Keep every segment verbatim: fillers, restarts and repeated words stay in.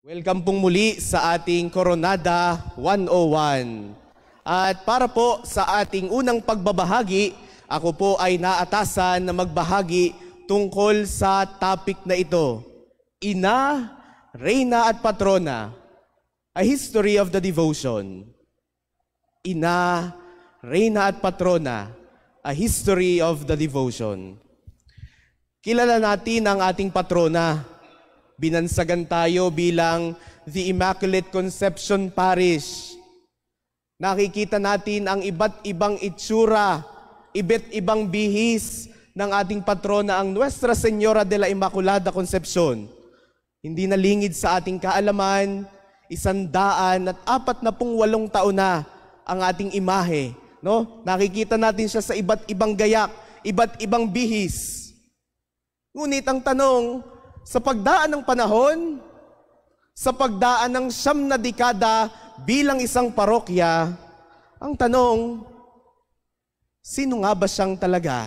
Welcome pong muli sa ating Coronada one oh one. At para po sa ating unang pagbabahagi, ako po ay naatasan na magbahagi tungkol sa topic na ito. Ina, Reyna at Patrona, a history of the devotion. Ina, Reyna at Patrona, a history of the devotion. Kilala natin ang ating patrona. Binansagan tayo bilang the Immaculate Concepcion Parish. Nakikita natin ang iba't ibang itsura, iba't ibang bihis ng ating patrona, ang Nuestra Señora de la Immaculada Concepcion. Hindi nalingid sa ating kaalaman, isandaan at apat na pung walong taon na ang ating imahe. No? Nakikita natin siya sa iba't ibang gayak, iba't ibang bihis. Ngunit ang tanong, sa pagdaan ng panahon, sa pagdaan ng siyam na dekada bilang isang parokya, ang tanong, sino nga ba siyang talaga?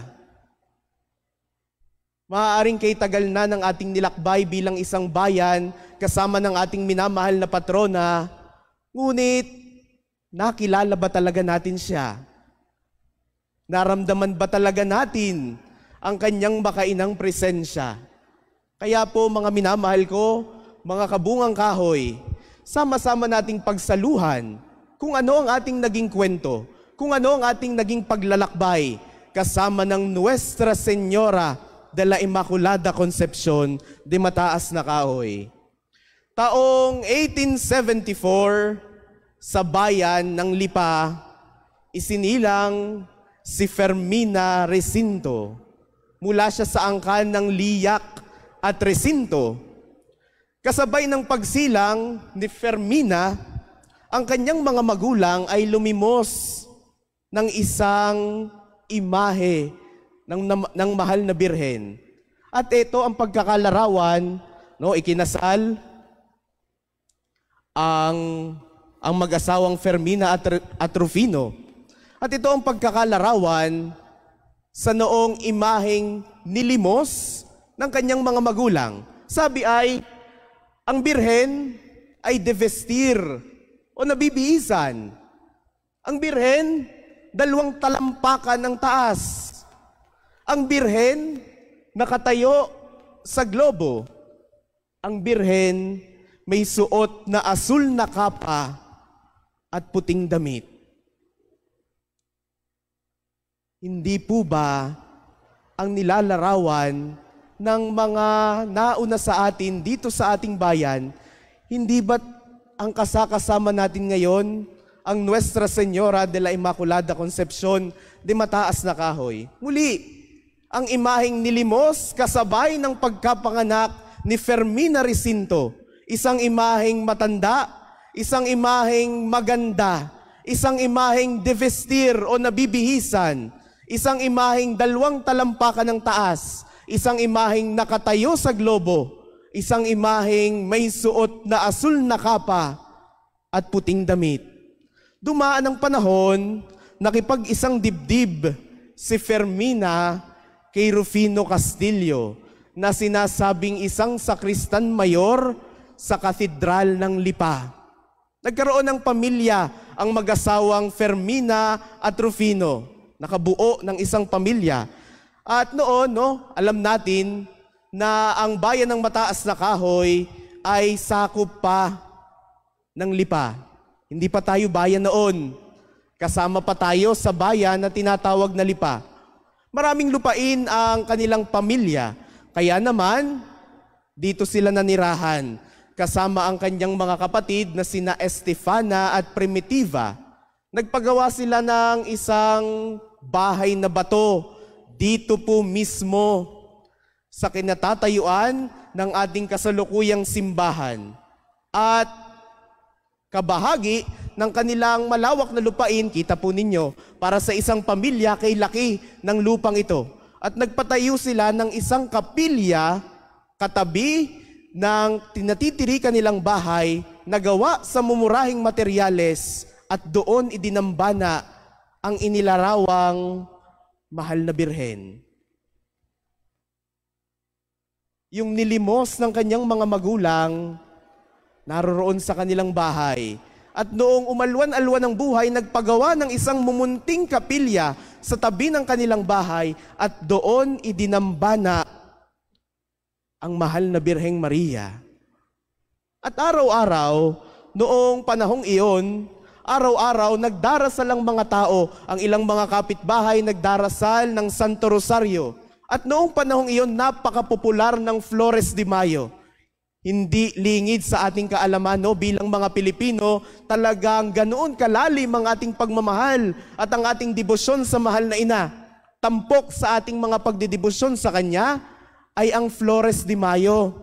Maaaring kay tagal na ng ating nilakbay bilang isang bayan kasama ng ating minamahal na patrona, ngunit nakilala ba talaga natin siya? Naramdaman ba talaga natin ang kanyang makainang presensya? Kaya po mga minamahal ko, mga kabungang kahoy, sama-sama nating pagsaluhan kung ano ang ating naging kwento, kung ano ang ating naging paglalakbay kasama ng Nuestra Señora de la Immaculada Concepcion de Mataasnakahoy. Taong eighteen seventy-four, sa bayan ng Lipa, isinilang si Fermina Recinto. Mula siya sa angkan ng Liyak at Recinto. Kasabay ng pagsilang ni Fermina, ang kanyang mga magulang ay lumimos ng isang imahe ng, ng mahal na birhen. At ito ang pagkakalarawan, no, ikinasal ang, ang mag-asawang Fermina at, at Rufino. At ito ang pagkakalarawan sa noong imaheng nilimos ng kanyang mga magulang. Sabi ay, ang birhen ay devestir o nabibihisan. Ang birhen, dalawang talampakan ng taas. Ang birhen, nakatayo sa globo. Ang birhen, may suot na asul na kapa at puting damit. Hindi po ba ang nilalarawan ng mga nauna sa atin dito sa ating bayan, hindi ba't ang kasakasama natin ngayon, ang Nuestra Señora de la Immaculada Concepcion de Mataasnakahoy? Muli, ang imaheng nilimos kasabay ng pagkapanganak ni Fermina Recinto, isang imaheng matanda, isang imaheng maganda, isang imaheng devestir o nabibihisan, isang imaheng dalawang talampakan ng taas, isang imaheng nakatayo sa globo, isang imaheng may suot na asul na kapa at puting damit. Dumaan ang panahon, nakipag-isang dibdib si Fermina kay Rufino Castillo na sinasabing isang sakristan mayor sa katedral ng Lipa. Nagkaroon ng pamilya ang mag-asawang Fermina at Rufino, nakabuo ng isang pamilya. At noon, no, alam natin na ang bayan ng Mataasnakahoy ay sakop pa ng Lipa. Hindi pa tayo bayan noon. Kasama pa tayo sa bayan na tinatawag na Lipa. Maraming lupain ang kanilang pamilya. Kaya naman, dito sila nanirahan. Kasama ang kanyang mga kapatid na sina Estefana at Primitiva. Nagpagawa sila ng isang bahay na bato dito po mismo sa kinatatayuan ng ating kasalukuyang simbahan. At kabahagi ng kanilang malawak na lupain, kita po ninyo, para sa isang pamilya kay laki ng lupang ito. At nagpatayo sila ng isang kapilya katabi ng tinatitirikan nilang bahay na gawa sa mumurahing materyales at doon idinambana ang inilarawang mahal na birhen. Yung nilimos ng kanyang mga magulang naroroon sa kanilang bahay. At noong umalwan-alwan ng buhay, nagpagawa ng isang mumunting kapilya sa tabi ng kanilang bahay at doon idinambana ang mahal na Birheng Maria. At araw-araw, noong panahong iyon, araw-araw nagdarasal ang mga tao, ang ilang mga kapitbahay nagdarasal ng Santo Rosario. At noong panahong iyon, napakapopular ng Flores de Mayo. Hindi lingid sa ating kaalaman, no, bilang mga Pilipino, talagang ganoon kalalim ang ating pagmamahal at ang ating debosyon sa mahal na ina. Tampok sa ating mga pagdedebosyon sa kanya ay ang Flores de Mayo.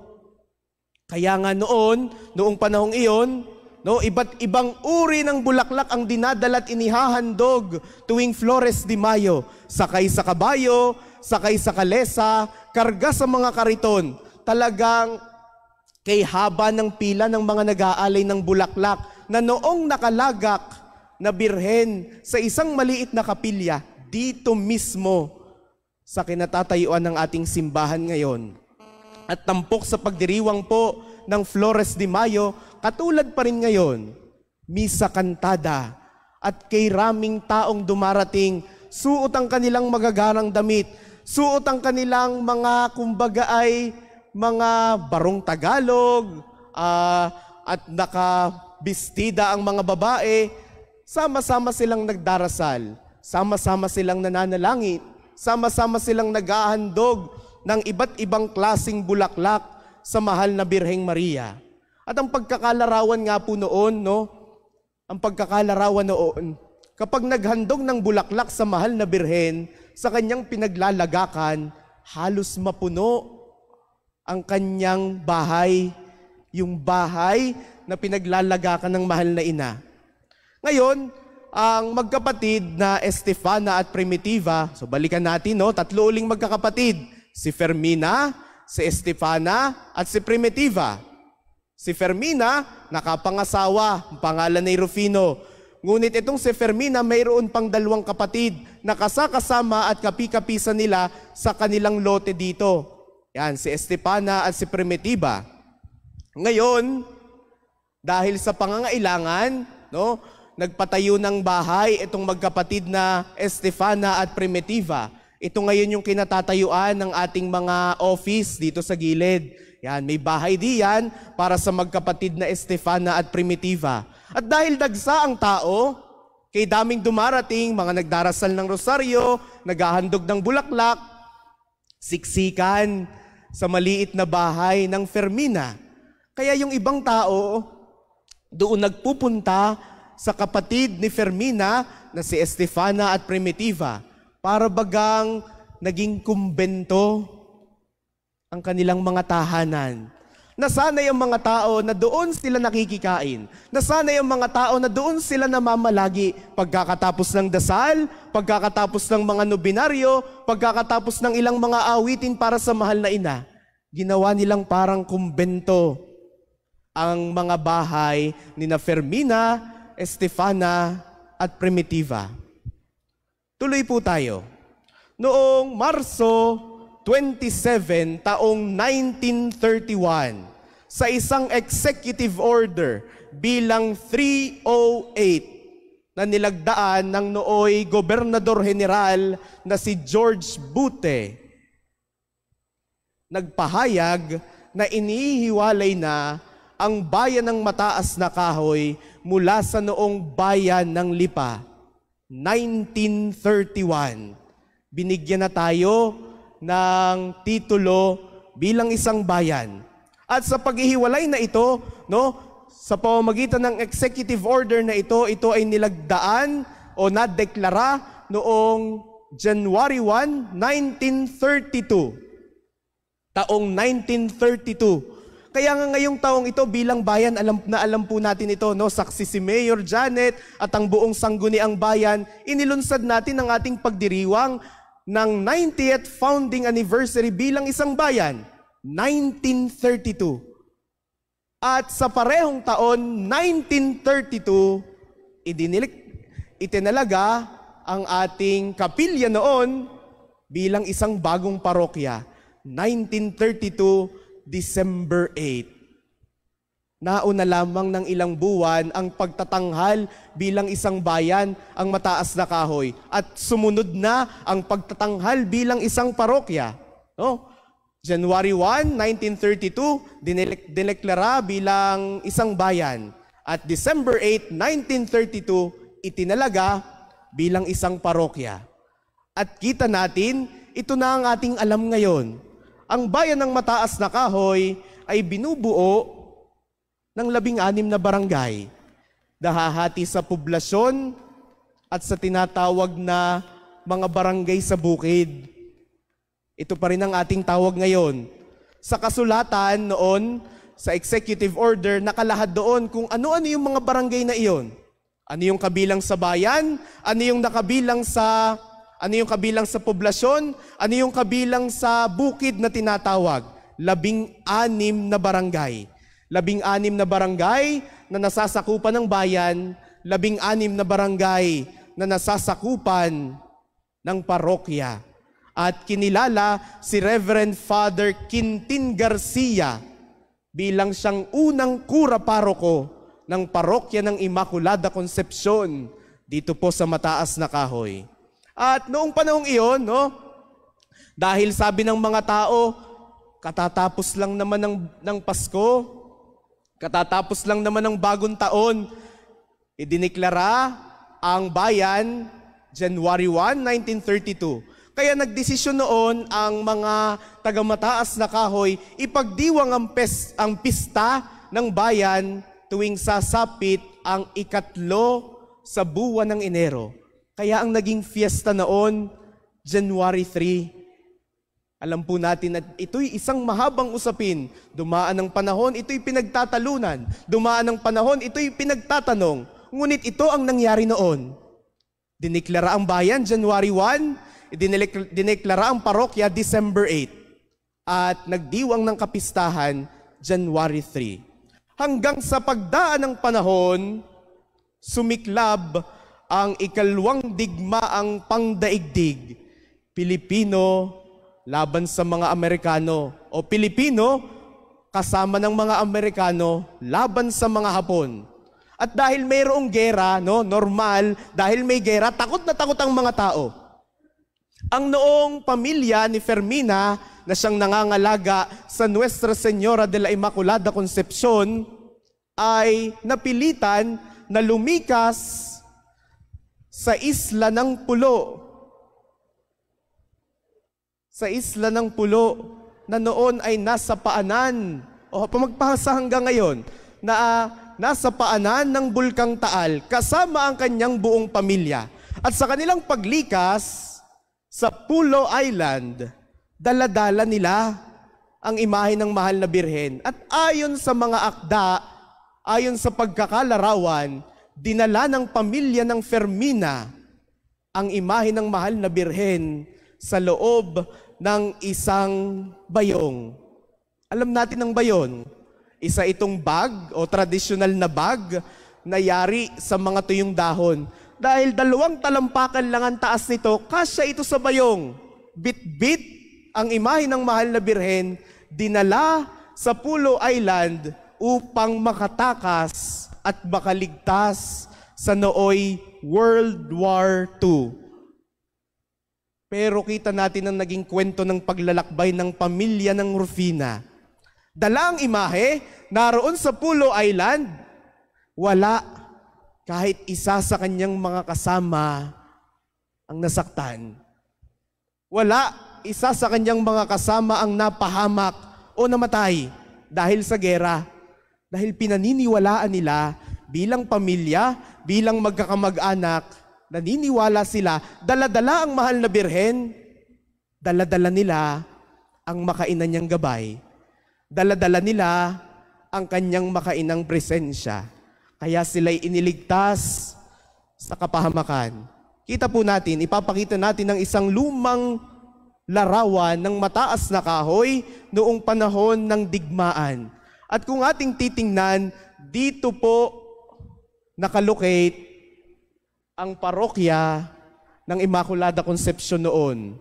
Kaya nga noon, noong panahong iyon, no, iba't ibang uri ng bulaklak ang dinadala at inihahandog tuwing Flores de Mayo. Sakay sa kabayo, sakay sa kalesa, karga sa mga kariton. Talagang kay haba ng pila ng mga nag-aalay ng bulaklak na noong nakalagak na birhen sa isang maliit na kapilya dito mismo sa kinatatayuan ng ating simbahan ngayon. At tampok sa pagdiriwang po ng Flores de Mayo, katulad pa rin ngayon, misa kantada at kay raming taong dumarating, suot ang kanilang magagarang damit, suot ang kanilang mga kumbaga ay mga barong Tagalog, uh, at nakabistida ang mga babae, sama-sama silang nagdarasal, sama-sama silang nananalangit, sama-sama silang naghahandog ng iba't ibang klasing bulaklak sa mahal na Birheng Maria. At ang pagkakalarawan nga po noon, no, ang pagkakalarawan noon, kapag naghandog ng bulaklak sa mahal na Birhen, sa kanyang pinaglalagakan, halos mapuno ang kanyang bahay, yung bahay na pinaglalagakan ng mahal na ina. Ngayon, ang magkapatid na Estefana at Primitiva, so balikan natin, no, tatlo uling magkakapatid, si Fermina, si Estefana, at si Primitiva. Si Fermina, nakapangasawa, ang pangalan ni Rufino. Ngunit itong si Fermina, mayroon pang dalawang kapatid na kasakasama at kapi-kapisa nila sa kanilang lote dito. Yan, si Estefana at si Primitiva. Ngayon, dahil sa pangangailangan, no, nagpatayo ng bahay itong magkapatid na Estefana at Primitiva. Ito ngayon yung kinatatayuan ng ating mga office dito sa gilid. Yan, may bahay diyan para sa magkapatid na Estefana at Primitiva. At dahil dagsa ang tao, kay daming dumarating, mga nagdarasal ng rosaryo, naghahandog ng bulaklak, siksikan sa maliit na bahay ng Fermina. Kaya yung ibang tao, doon nagpupunta sa kapatid ni Fermina na si Estefana at Primitiva para bagang naging kumbento ang kanilang mga tahanan. Nasanay ang mga tao na doon sila nakikikain. Nasanay ang mga tao na doon sila namamalagi pagkakatapos ng dasal, pagkakatapos ng mga nobinaryo, pagkakatapos ng ilang mga awitin para sa mahal na ina. Ginawa nilang parang kumbento ang mga bahay ni na Fermina, Estefana at Primitiva. Tuloy po tayo. Noong Marso twenty-seven, taong nineteen thirty-one, sa isang executive order bilang three oh eight na nilagdaan ng nooy Gobernador General na si George Bute, nagpahayag na inihiwalay na ang bayan ng Mataasnakahoy mula sa noong bayan ng Lipa. nineteen thirty-one. Binigyan na tayo ng titulo bilang isang bayan. At sa paghihiwalay na ito, no, sa pamamagitan ng executive order na ito, ito ay nilagdaan o nadeklara noong January first, nineteen thirty-two. Taong nineteen thirty-two. Kaya nga ngayong taong ito bilang bayan, alam na alam po natin ito, no? Saksi si Mayor Janet at ang buong sangguniang bayan, inilunsad natin ang ating pagdiriwang ng ninetieth founding anniversary bilang isang bayan, nineteen thirty-two. At sa parehong taon, nineteen thirty-two, idinilik, itinalaga ang ating kapilya noon bilang isang bagong parokya, nineteen thirty-two, December eighth. nauna lamang ng ilang buwan ang pagtatanghal bilang isang bayan, ang Mataasnakahoy. At sumunod na ang pagtatanghal bilang isang parokya. No? January first, nineteen thirty-two, dineklara bilang isang bayan. At December eighth, nineteen thirty-two, itinalaga bilang isang parokya. At kita natin, ito na ang ating alam ngayon. Ang bayan ng Mataasnakahoy ay binubuo ng labing-anim na barangay, nahahati sa poblasyon at sa tinatawag na mga barangay sa bukid. Ito pa rin ang ating tawag ngayon. Sa kasulatan noon, sa executive order, nakalahad doon kung ano-ano yung mga barangay na iyon. Ano yung kabilang sa bayan, ano yung nakabilang sa, ano yung kabilang sa poblasyon, ano yung kabilang sa bukid na tinatawag. Labing-anim na barangay. Labing-anim na barangay na nasasakupan ng bayan, labing-anim na barangay na nasasakupan ng parokya. At kinilala si Reverend Father Quintin Garcia bilang siyang unang kura paroko ng parokya ng Immaculada Concepcion dito po sa Mataasnakahoy. At noong panahong iyon, no, dahil sabi ng mga tao, katatapos lang naman ng, ng Pasko, katatapos lang naman ng bagong taon, idineklara ang bayan January first, nineteen thirty-two. Kaya nagdesisyon noon ang mga taga-Mataasnakahoy ipagdiwang ang, pes, ang pista ng bayan tuwing sasapit ang ikatlo sa buwan ng Enero. Kaya ang naging fiesta noon, January third. Alam po natin at ito'y isang mahabang usapin. Dumaan ng panahon, ito'y pinagtatalunan. Dumaan ng panahon, ito'y pinagtatanong. Ngunit ito ang nangyari noon. Dineklara ang bayan January first, dineklara ang parokya December eighth. At nagdiwang ng kapistahan January third. Hanggang sa pagdaan ng panahon, sumiklab ang ikalawang digmaang pangdaigdig, Pilipino laban sa mga Amerikano, o Pilipino kasama ng mga Amerikano laban sa mga Hapon. At dahil mayroong gera, no, normal, dahil may gera, takot na takot ang mga tao. Ang noong pamilya ni Fermina na siyang nangangalaga sa Nuestra Señora de la Immaculada Concepcion ay napilitan na lumikas sa isla ng Pulo. Sa isla ng Pulo na noon ay nasa paanan, o pamagpasa hanggang ngayon, na uh, nasa paanan ng Bulkang Taal kasama ang kanyang buong pamilya. At sa kanilang paglikas sa Pulo Island, dala-dala nila ang imahe ng mahal na birhen. At ayon sa mga akda, ayon sa pagkakalarawan, dinala ng pamilya ng Fermina ang imahe ng mahal na birhen sa loob ng isang bayong. Alam natin ang bayon. Isa itong bag o tradisyonal na bag na yari sa mga tuyong dahon. Dahil dalawang talampakan lang ang taas nito, kasya ito sa bayong. Bit-bit ang imahe ng mahal na birhen, dinala sa Pulo Island upang makatakas at makaligtas sa nooy World War Two. Pero kita natin ang naging kwento ng paglalakbay ng pamilya ng Rufina. Dala ang imahe, naroon sa Pulo Island, wala kahit isa sa kanyang mga kasama ang nasaktan. Wala isa sa kanyang mga kasama ang napahamak o namatay dahil sa gera. Dahil pinaniniwalaan nila bilang pamilya, bilang magkakamag-anak, naniniwala sila, dala-dala ang mahal na birhen, dala-dala nila ang makainan niyang gabay, dala-dala nila ang kanyang makainang presensya. Kaya sila'y iniligtas sa kapahamakan. Kita po natin, ipapakita natin ng isang lumang larawan ng Mataasnakahoy noong panahon ng digmaan. At kung ating titingnan, dito po nakalocate ang parokya ng Immaculada Concepcion noon.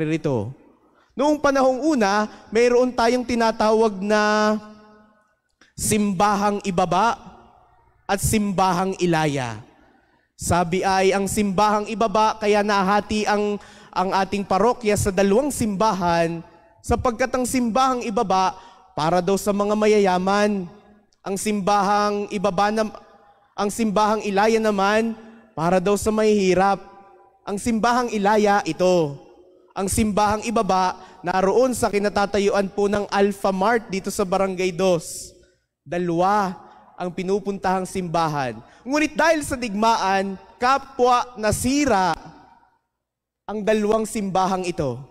Naririto. Noong panahong una, mayroon tayong tinatawag na simbahang ibaba at simbahang ilaya. Sabi ay ang simbahang ibaba kaya nahati ang, ang ating parokya sa dalawang simbahan sapagkat ang simbahang ibaba para daw sa mga mayayaman. Ang simbahang ibaba na, ang simbahang ilaya naman para daw sa mahihirap. Ang simbahang ilaya ito. Ang simbahang ibaba naroon sa kinatatayuan po ng Alpha Mart dito sa Barangay dos. Dalawa ang pinupuntahang simbahan. Ngunit dahil sa digmaan, kapwa nasira ang dalawang simbahang ito.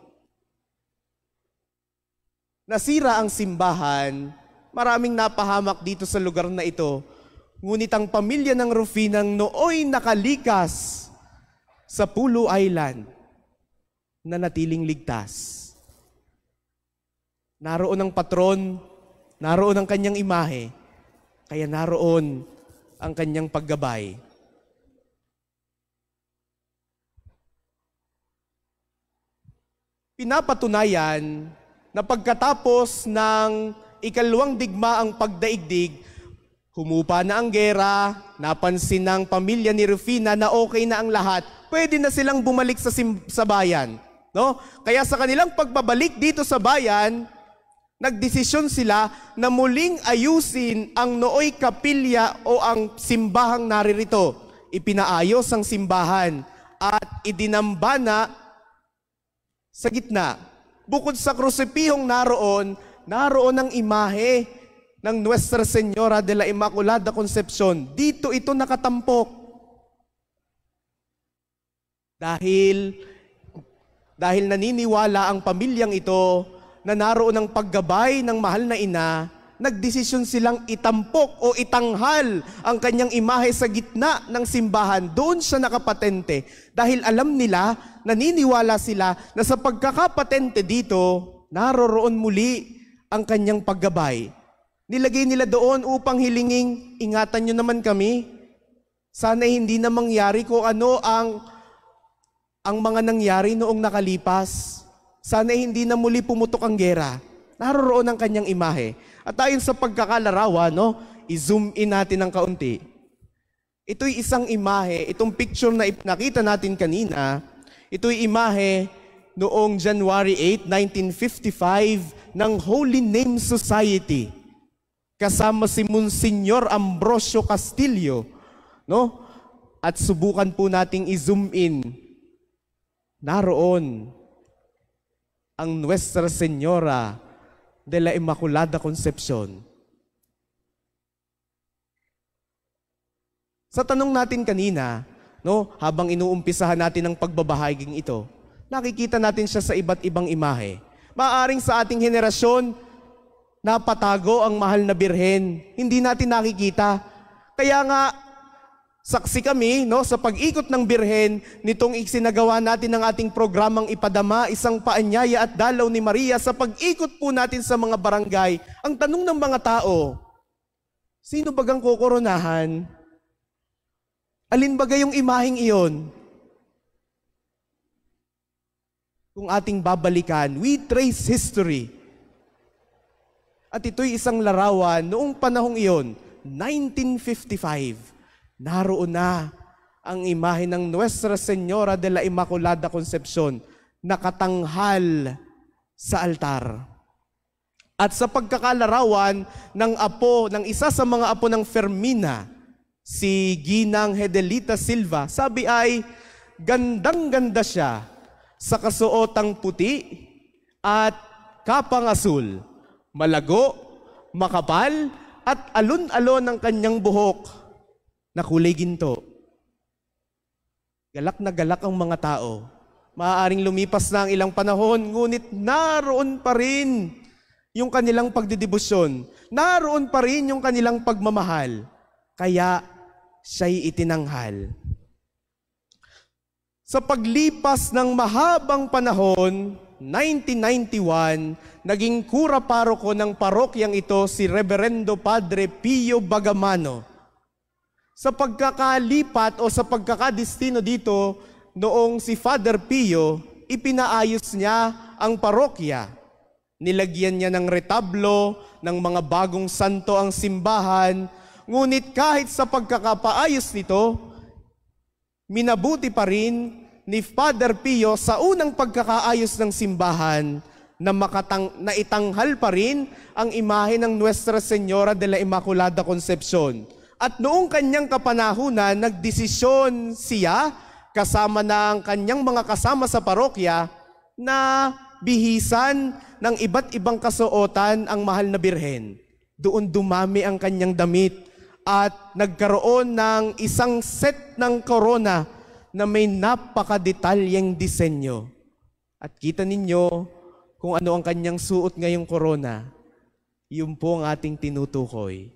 Nasira ang simbahan, maraming napahamak dito sa lugar na ito. Ngunit ang pamilya ng Rufinang nooy nakalikas sa Pulo Island na natiling ligtas. Naroon ang patron, naroon ang kanyang imahe, kaya naroon ang kanyang paggabay. Pinapatunayan na pagkatapos ng ikalawang digmaang pagdaigdig, humupa na ang gera, napansin ng pamilya ni Rufina na okay na ang lahat, pwede na silang bumalik sa, sim- sa bayan. No? Kaya sa kanilang pagbabalik dito sa bayan, nagdesisyon sila na muling ayusin ang nooy kapilya o ang simbahang naririto. Ipinaayos ang simbahan at idinambana sa gitna. Bukod sa krusipihong naroon, naroon ang imahe ng Nuestra Señora de la Immaculada Concepcion. Dito ito nakatampok. Dahil, dahil naniniwala ang pamilyang ito na naroon ang paggabay ng mahal na ina, nagdesisyon silang itampok o itanghal ang kanyang imahe sa gitna ng simbahan. Doon siya nakapatente. Dahil alam nila, naniniwala sila na sa pagkakapatente dito, naroroon muli ang kanyang paggabay. Nilagay nila doon upang hilinging, ingatan nyo naman kami. Sana hindi na mangyari kung ano ang, ang mga nangyari noong nakalipas. Sana hindi na muli pumutok ang gera. Naroroon ang kanyang imahe. At ayon sa pagkakalarawan, no, i-zoom in natin ng kaunti. Ito'y isang imahe, itong picture na nakita natin kanina, ito'y imahe noong January eighth, nineteen fifty-five ng Holy Name Society. Kasama si Monsignor Ambrosio Castillo, no? At subukan po nating i-zoom in. Naroon ang Nuestra Señora de la Immaculada Concepcion. Sa tanong natin kanina, no, habang inuumpisahan natin ang pagbabahaging ito, nakikita natin siya sa iba't ibang imahe. Maaring sa ating henerasyon, napatago ang mahal na birhen. Hindi natin nakikita. Kaya nga, saksi kami, no, sa pag-ikot ng birhen, nitong isinagawa natin ng ating programang Ipadama, isang paanyaya at dalaw ni Maria, sa pag-ikot po natin sa mga barangay, ang tanong ng mga tao, sino bagang kokoronahan? Alin bagay yung imaheng iyon? Kung ating babalikan, we trace history. At ito'y isang larawan noong panahong iyon, nineteen fifty-five. Naroon na ang imahe ng Nuestra Señora de la Immaculada Concepcion, nakatanghal sa altar. At sa pagkakalarawan ng apo, ng isa sa mga apo ng Fermina, si Ginang Hedelita Silva, sabi ay, gandang-ganda siya sa kasuotang puti at kapang asul, malago, makapal, at alun-alon ang kanyang buhok na kulay ginto. Galak na galak ang mga tao. Maaaring lumipas na ang ilang panahon, ngunit naroon pa rin yung kanilang pagdidibusyon. Naroon pa rin yung kanilang pagmamahal. Kaya siya'y itinanghal. Sa paglipas ng mahabang panahon, nineteen ninety-one, naging kura paroko ng parokyang ito si Reverendo Padre Pio Bagamano. Sa pagkakalipat o sa pagkakadestino dito, noong si Father Pio, ipinaayos niya ang parokya. Nilagyan niya ng retablo, ng mga bagong santo ang simbahan, ngunit kahit sa pagkakapaayos nito, minabuti pa rin ni Father Pio sa unang pagkakaayos ng simbahan na, makatang, na itanghal pa rin ang imahe ng Nuestra Señora de la Inmaculada Concepcion. At noong kanyang kapanahunan, nagdesisyon siya kasama ng kanyang mga kasama sa parokya na bihisan ng iba't ibang kasuotan ang mahal na birhen. Doon dumami ang kanyang damit at nagkaroon ng isang set ng korona na may napakadetalyeng disenyo. At kita ninyo kung ano ang kanyang suot ngayong korona. Yun po ang ating tinutukoy.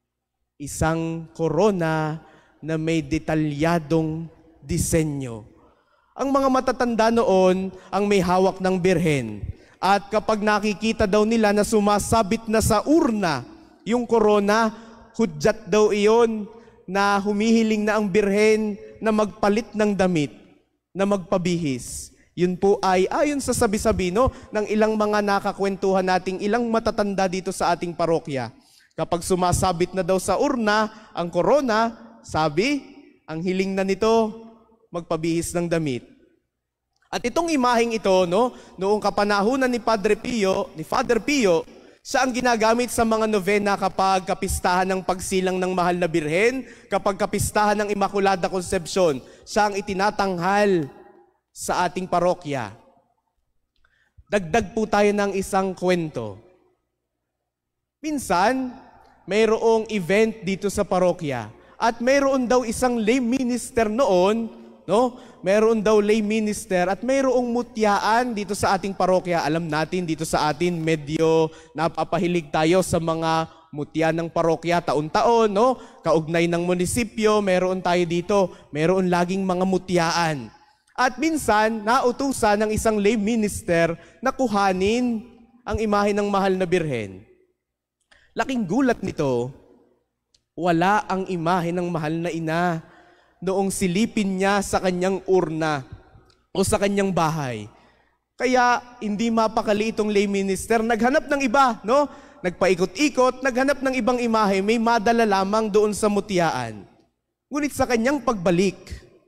Isang korona na may detalyadong disenyo. Ang mga matatanda noon ang may hawak ng birhen. At kapag nakikita daw nila na sumasabit na sa urna yung korona, hudyat daw iyon na humihiling na ang birhen na magpalit ng damit, na magpabihis. Yun po ay ayon sa sabi-sabi no, ng ilang mga nakakwentuhan nating ilang matatanda dito sa ating parokya. Kapag sumasabit na daw sa urna ang korona, sabi, ang hiling na nito, magpabihis ng damit. At itong imaheng ito, no, noong kapanahunan ni Padre Pio, ni Father Pio, siya ang ginagamit sa mga novena kapag kapistahan ng pagsilang ng mahal na birhen, kapag kapistahan ng Immaculada Concepcion. Siya ang itinatanghal sa ating parokya. Dagdag po tayo ng isang kwento. Minsan, mayroong event dito sa parokya at mayroon daw isang lay minister noon, no? Mayroon daw lay minister at mayroong mutyaan dito sa ating parokya. Alam natin dito sa atin medyo napapahilig tayo sa mga mutya ng parokya taon-taon, no? Kaugnay ng munisipyo, mayroon tayo dito, mayroon laging mga mutyaan. At minsan, nautusan ng isang lay minister na kuhanin ang imahe ng mahal na birhen. Laking gulat nito, wala ang imahe ng mahal na ina noong silipin niya sa kanyang urna o sa kanyang bahay. Kaya hindi mapakali itong lay minister, naghanap ng iba, no? Nagpaikot-ikot, naghanap ng ibang imahe, may madala lamang doon sa mutyaan. Ngunit sa kanyang pagbalik,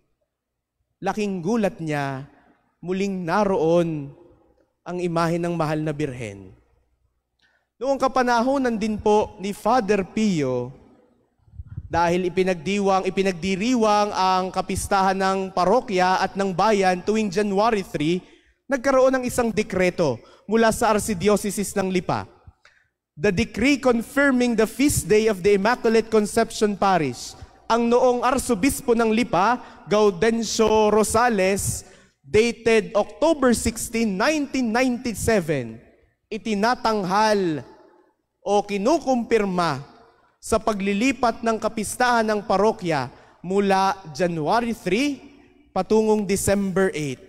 laking gulat niya, muling naroon ang imahe ng mahal na birhen. Noong kapanahonan din po ni Father Pio, dahil ipinagdiwang, ipinagdiriwang ang kapistahan ng parokya at ng bayan tuwing January third, nagkaroon ng isang dekreto mula sa Archdiocese ng Lipa. The decree confirming the feast day of the Immaculate Concepcion Parish. Ang noong Arsobispo ng Lipa, Gaudencio Rosales, dated October sixteenth, nineteen ninety-seven, itinatanghal o kinukumpirma sa paglilipat ng kapistahan ng parokya mula January third patungong December eighth.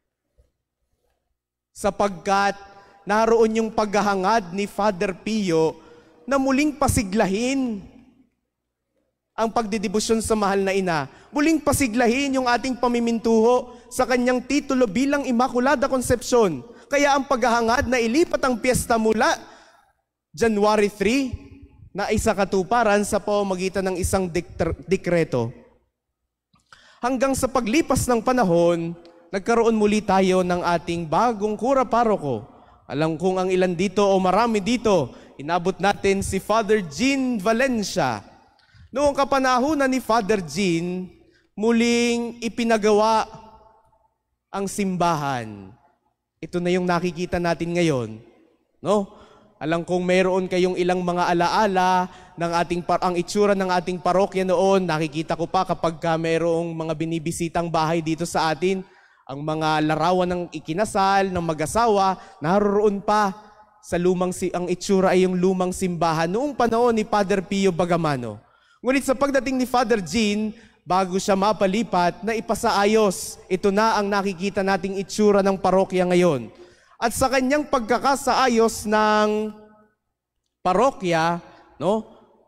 Sapagkat naroon yung paghahangad ni Father Pio na muling pasiglahin ang pagdidibusyon sa mahal na ina. Muling pasiglahin yung ating pamimintuho sa kanyang titulo bilang Immaculada Concepcion. Kaya ang paghahangad na ilipat ang piyesta mula January third na isa katuparan sa pamamagitan ng isang dekreto. Hanggang sa paglipas ng panahon, nagkaroon muli tayo ng ating bagong kura paroko. Alam kong ang ilan dito o marami dito, inabot natin si Father Jean Valencia. Noong kapanahunan ni Father Jean, muling ipinagawa ang simbahan. Ito na yung nakikita natin ngayon, no? Alam kong mayroon kayong ilang mga alaala ng ating ang itsura ng ating parokya noon. Nakikita ko pa kapag ka mayroong mga binibisitang bahay dito sa atin, ang mga larawan ng ikinasal ng mag-asawa, naroon pa sa lumang si ang itsura ay yung lumang simbahan noong panahon ni Father Pio Bagamano. Ngunit sa pagdating ni Father Jean, bago siya mapalipat, na ipasaayos. Ito na ang nakikita nating itsura ng parokya ngayon. At sa kanyang pagkakasaayos ng parokya, no,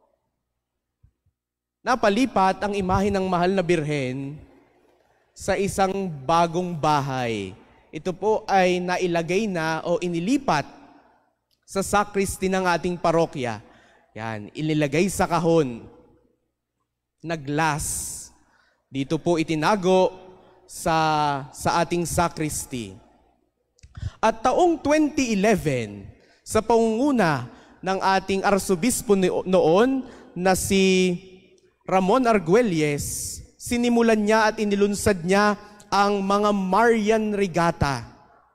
napalipat ang imahe ng mahal na birhen sa isang bagong bahay. Ito po ay nailagay na o inilipat sa sacristy ng ating parokya. Yan, inilagay sa kahon na glass. Dito po itinago sa, sa ating sacristy. At taong twenty eleven, sa pangunguna ng ating arsobispo noon na si Ramon Argüelles, sinimulan niya at inilunsad niya ang mga Marian Regatta.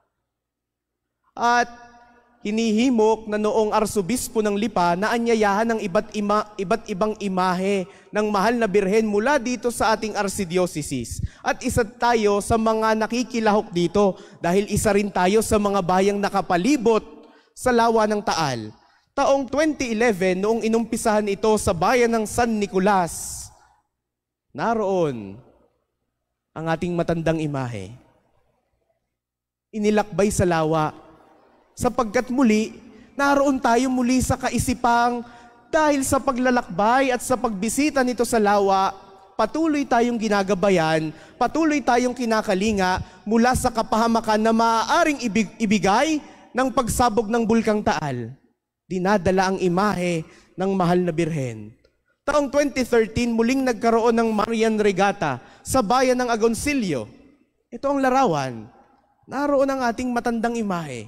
At hinihimok na noong arsobispo ng Lipa na anyayahan ng iba't, ima, iba't ibang imahe ng mahal na birhen mula dito sa ating arsidiocesis. At isa tayo sa mga nakikilahok dito dahil isa rin tayo sa mga bayang nakapalibot sa lawa ng Taal. Taong twenty eleven, noong inumpisahan ito sa bayan ng San Nicolas, naroon ang ating matandang imahe. Inilakbay sa lawa. Sapagkat muli, naroon tayo muli sa kaisipang dahil sa paglalakbay at sa pagbisita nito sa lawa, patuloy tayong ginagabayan, patuloy tayong kinakalinga mula sa kapahamakan na maaaring ibig ibigay ng pagsabog ng Bulkang Taal. Dinadala ang imahe ng mahal na birhen. Taong twenty thirteen, muling nagkaroon ng Marian Regatta sa bayan ng Agoncillo. Ito ang larawan. Naroon ang ating matandang imahe.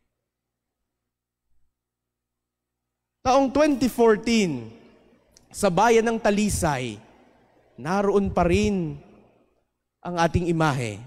Taong twenty fourteen, sa bayan ng Talisay, naroon pa rin ang ating imahe.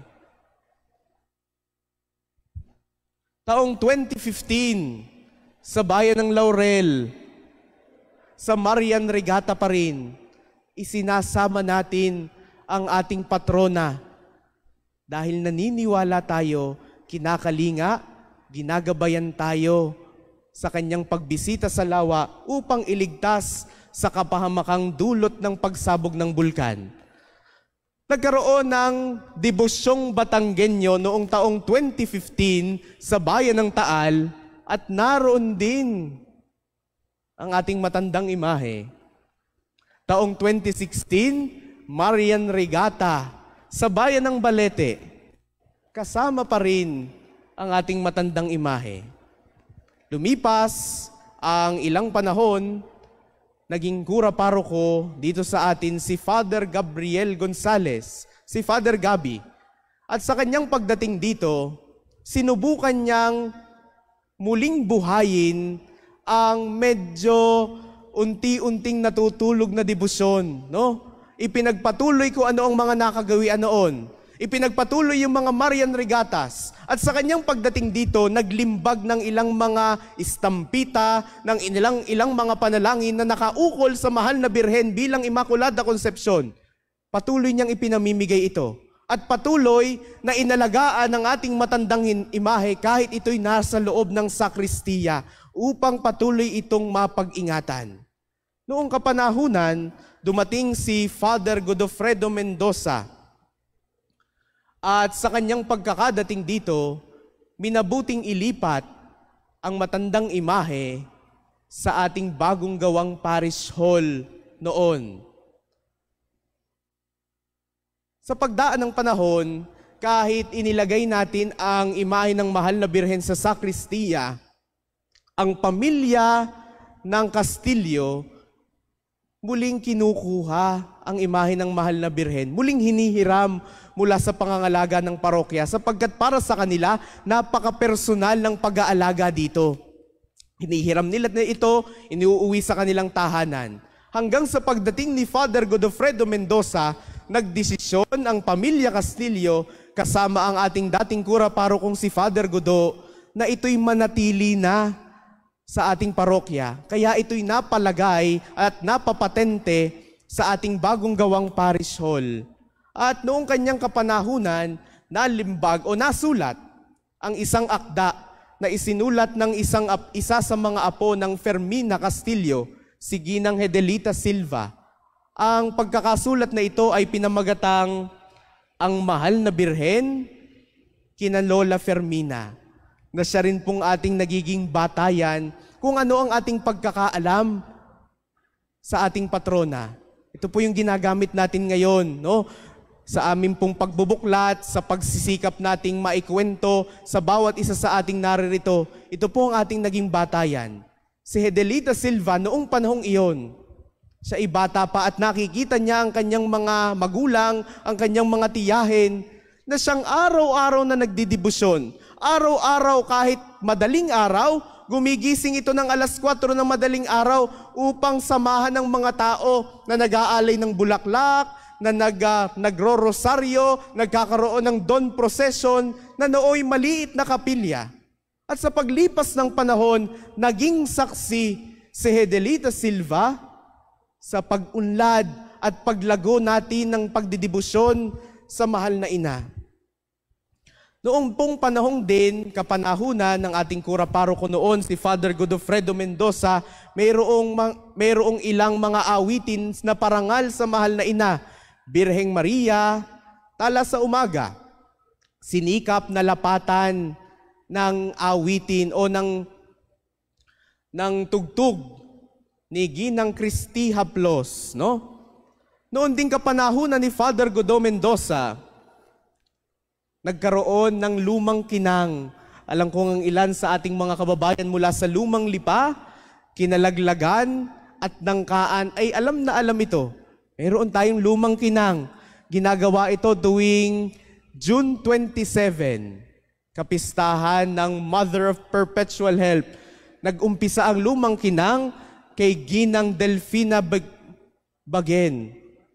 Taong twenty fifteen, sa bayan ng Laurel, sa Marian Regatta pa rin, isinasama natin ang ating patrona. Dahil naniniwala tayo, kinakalinga, ginagabayan tayo sa kanyang pagbisita sa lawa upang iligtas sa kapahamakang dulot ng pagsabog ng bulkan. Nagkaroon ng debosyong Batanggenyo noong taong twenty fifteen sa bayan ng Taal at naroon din ang ating matandang imahe. Taong twenty sixteen, Marian Regatta sa bayan ng Balete. Kasama pa rin ang ating matandang imahe. Lumipas ang ilang panahon, naging kura paroko dito sa atin si Father Gabriel Gonzales, si Father Gabi. At sa kanyang pagdating dito, sinubukan niyang muling buhayin ang medyo unti-unting natutulog na debosyon, no? Ipinagpatuloy ko ano ang mga nakagawian noon. Ipinagpatuloy yung mga Marian Regattas. At sa kanyang pagdating dito, naglimbag ng ilang mga istampita, ng ilang, ilang mga panalangin na nakaukol sa mahal na birhen bilang Immaculada Concepcion. Patuloy niyang ipinamimigay ito. At patuloy na inalagaan ng ating matandang imahe kahit ito'y nasa loob ng sakristiya upang patuloy itong mapag-ingatan. Noong kapanahunan, dumating si Father Godofredo Mendoza. At sa kanyang pagkakadating dito, minabuting ilipat ang matandang imahe sa ating bagong gawang parish hall noon. Sa pagdaan ng panahon, kahit inilagay natin ang imahe ng mahal na birhen sa sakristiya, ang pamilya ng Castillo muling kinukuha ang imahe ng mahal na birhen, muling hinihiram mula sa pangangalaga ng parokya sapagkat para sa kanila, napaka-personal ng pag-aalaga dito. Hinihiram nila na ito, iniuuwi sa kanilang tahanan. Hanggang sa pagdating ni Father Godofredo Mendoza, nagdesisyon ang pamilya Castillo kasama ang ating dating kura parokong si Father Godo na ito'y manatili na sa ating parokya. Kaya ito'y napalagay at napapatente sa ating bagong gawang parish hall. At noong kanyang kapanahunan, nalimbag o nasulat ang isang akda na isinulat ng isang isa sa mga apo ng Fermina Castillo, si Ginang Hedelita Silva. Ang pagkakasulat na ito ay pinamagatang Ang Mahal na Birhen kina Lola Fermina, na siya rin pong ating nagiging batayan kung ano ang ating pagkakaalam sa ating patrona. Ito po yung ginagamit natin ngayon, no? sa amin pong pagbubuklat, sa pagsisikap nating maikwento sa bawat isa sa ating naririto. Ito po ang ating naging batayan. Si Hedelita Silva noong panahong iyon, siya ay bata pa at nakikita niya ang kanyang mga magulang, ang kanyang mga tiyahin, na siyang araw-araw na nagdidibusyon. Araw-araw kahit madaling araw, gumigising ito ng alas kwatro ng madaling araw upang samahan ng mga tao na nag-aalay ng bulaklak, na nag, uh, nagro-rosaryo, nagkakaroon ng dawn procession, na nooy maliit na kapilya. At sa paglipas ng panahon, naging saksi si Hedelita Silva sa pag-unlad at paglago natin ng pagdidibusyon sa mahal na ina. Noong pong panahong din, kapanahunan ng ating kura paroko noon, si Father Godofredo Mendoza, mayroong, mayroong ilang mga awitin na parangal sa mahal na ina. Birheng Maria, tala sa umaga, sinikap na lapatan ng awitin o ng, ng tugtog ni Ginang Christy Haplos. No? Noon din kapanahunan ni Father Godo Mendoza, nagkaroon ng lumang kinang. Alam kong ang ilan sa ating mga kababayan mula sa lumang lipa, kinalaglagan at nangkaan ay alam na alam ito. Mayroon tayong lumang kinang. Ginagawa ito tuwing June twenty-seven, kapistahan ng Mother of Perpetual Help. Nag-umpisa ang lumang kinang kay Ginang Delfina Bagen.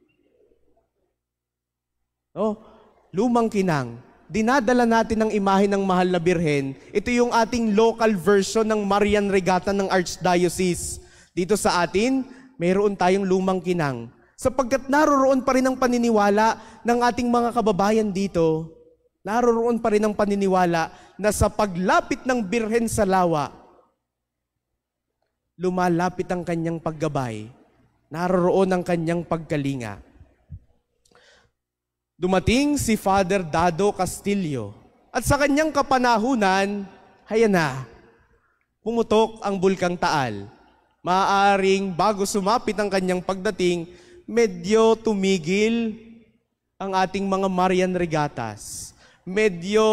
Oh, lumang kinang. Dinadala natin ang imahe ng mahal na birhen. Ito yung ating local version ng Marian Regata ng Archdiocese. Dito sa atin, mayroon tayong lumang kinang. Sapagkat naroroon pa rin ang paniniwala ng ating mga kababayan dito, naroroon pa rin ang paniniwala na sa paglapit ng birhen sa lawa, lumalapit ang kanyang paggabay, naroroon ang kanyang pagkalinga. Dumating si Father Dado Castillo at sa kanyang kapanahunan, haya na, pumutok ang Bulkang Taal. Maaaring bago sumapit ang kanyang pagdating, medyo tumigil ang ating mga Marian Regatas. Medyo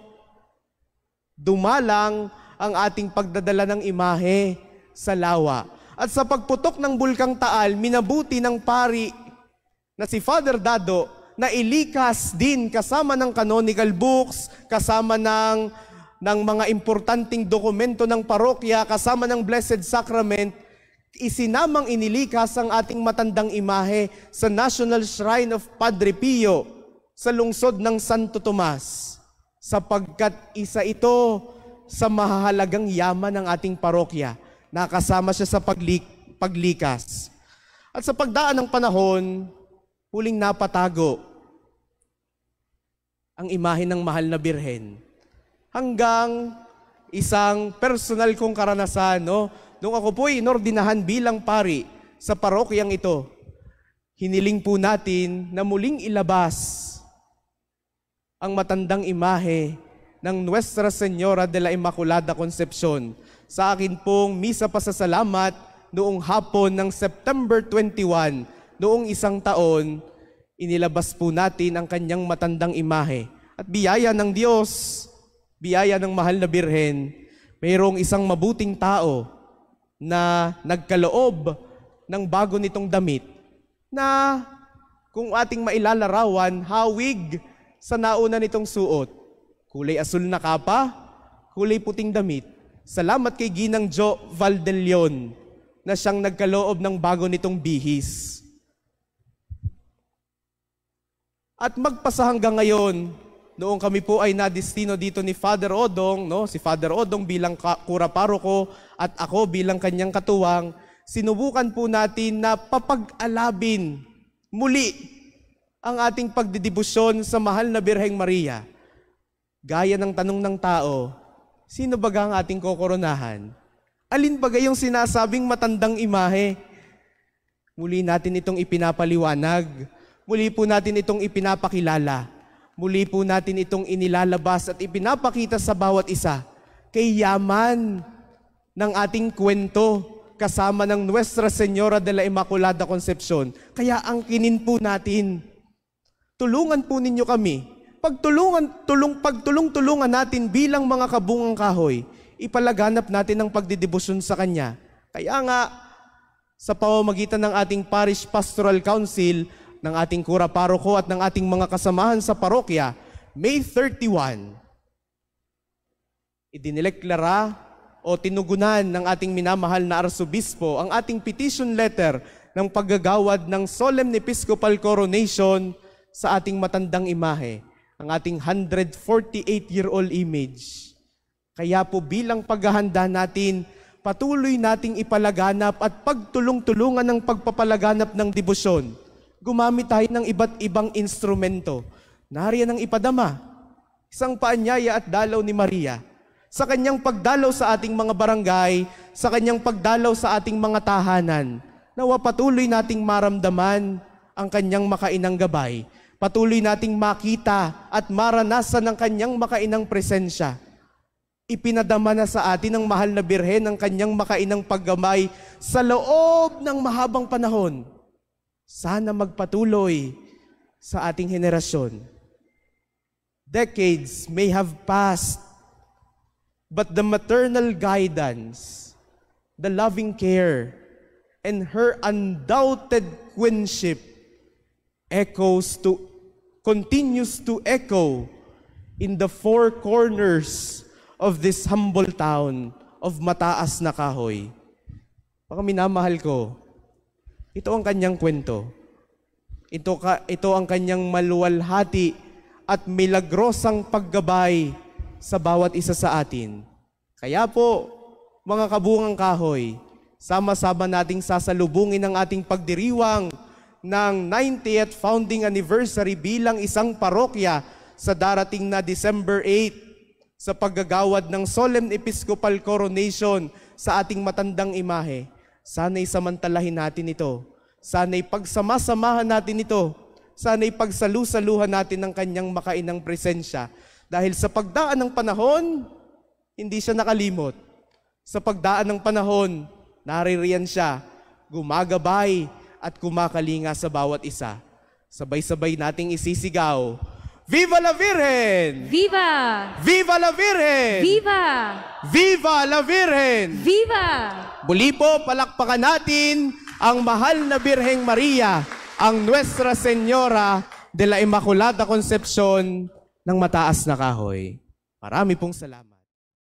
dumalang ang ating pagdadala ng imahe sa lawa. At sa pagputok ng Bulkang Taal, minabuti ng pari na si Father Dado na ilikas din kasama ng canonical books, kasama ng, ng mga importanteng dokumento ng parokya, kasama ng Blessed Sacrament, isinamang inilikas ang ating matandang imahe sa National Shrine of Padre Pio sa lungsod ng Santo Tomas, sapagkat isa ito sa mahahalagang yaman ng ating parokya. Nakasama siya sa paglik paglikas. At sa pagdaan ng panahon, huling napatago ang imahe ng mahal na birhen. Hanggang isang personal kong karanasan, no? Nung ako po'y inordinahan bilang pari sa parokyang ito, hiniling po natin na muling ilabas ang matandang imahe ng Nuestra Señora de la Immaculada Concepcion sa akin pong misa pasasalamat noong hapon ng September twenty-one, noong isang taon, inilabas po natin ang kanyang matandang imahe. At biyaya ng Diyos, biyaya ng mahal na birhen, mayroong isang mabuting tao na nagkaloob ng bago nitong damit na kung ating mailalarawan, hawig sa nauna nitong suot. Kulay asul na kapa, kulay puting damit. Salamat kay Ginang Jo Valdelion na siyang nagkaloob ng bago nitong bihis. At magpasa hanggang ngayon, noong kami po ay nadestino dito ni Father Odong, no? Si Father Odong bilang kura paroko at ako bilang kanyang katuwang, sinubukan po natin na papag-alabin muli ang ating pagdidibusyon sa mahal na Birheng Maria. Gaya ng tanong ng tao, sino baga ang ating kokoronahan? Alin baga yung sinasabing matandang imahe? Muli natin itong ipinapaliwanag, muli po natin itong ipinapakilala. Muli po natin itong inilalabas at ipinapakita sa bawat isa kay yaman ng ating kwento kasama ng Nuestra Señora de la Immaculada Concepcion. Kaya angkinin po natin. tulungan po ninyo kami. Pagtulungan, tulung, pagtulong-tulungan natin bilang mga kabungang kahoy, ipalaganap natin ang pagdidebosyon sa Kanya. Kaya nga, sa pamamagitan ng ating Parish Pastoral Council, ng ating kura paroko at ng ating mga kasamahan sa parokya, May thirty-first, idinileklara o tinugunan ng ating minamahal na Arsobispo ang ating petition letter ng paggagawad ng Solemn Episcopal Coronation sa ating matandang imahe, ang ating one hundred forty-eight year old image. Kaya po bilang paghahanda natin, patuloy nating ipalaganap at pagtulong-tulungan ng pagpapalaganap ng debosyon. Gumamit tayo ng iba't ibang instrumento. Nariyan ang ipadama, isang paanyaya at dalaw ni Maria. Sa kanyang pagdalaw sa ating mga barangay, sa kanyang pagdalaw sa ating mga tahanan, nawa patuloy nating maramdaman ang kanyang makainang gabay. Patuloy nating makita at maranasan ang kanyang makainang presensya. Ipinadama na sa atin ng mahal na Birhen ang kanyang makainang paggamay sa loob ng mahabang panahon. Sana magpatuloy sa ating henerasyon. Decades may have passed, but the maternal guidance, the loving care, and her undoubted queenship echoes to, continues to echo in the four corners of this humble town of Mataasnakahoy. Mga minamahal ko, ito ang kanyang kwento. Ito, ka, ito ang kanyang maluwalhati at milagrosang paggabay sa bawat isa sa atin. Kaya po, mga kabungang kahoy, sama-sama nating sasalubungin ang ating pagdiriwang ng ninetieth founding anniversary bilang isang parokya sa darating na December eighth sa paggagawad ng Solemn Episcopal Coronation sa ating matandang imahe. Sana'y samantalahin natin ito. Sana'y pagsamasamahan natin ito. Sana'y pagsalusaluhan natin ng kanyang makainang presensya. Dahil sa pagdaan ng panahon, hindi siya nakalimot. Sa pagdaan ng panahon, naririyan siya, gumagabay at kumakalinga sa bawat isa. Sabay-sabay nating isisigaw, Viva la Virgen! Viva! Viva la Virgen! Viva! Viva la Virgen! Viva! Muli po, palakpakan natin ang mahal na Birheng Maria, ang Nuestra Señora de la Immaculada Concepcion ng Mataasnakahoy. Marami pong salamat.